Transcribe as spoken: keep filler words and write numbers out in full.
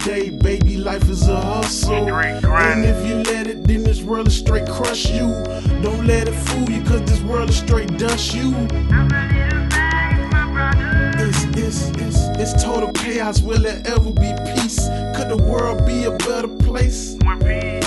day, baby, life is a hustle. And if you let it, then this world will straight crush you. Don't let it fool you, cause this world will straight dust you. It's, it's, it's, it's total chaos, will there ever be peace? Could the world be a better place?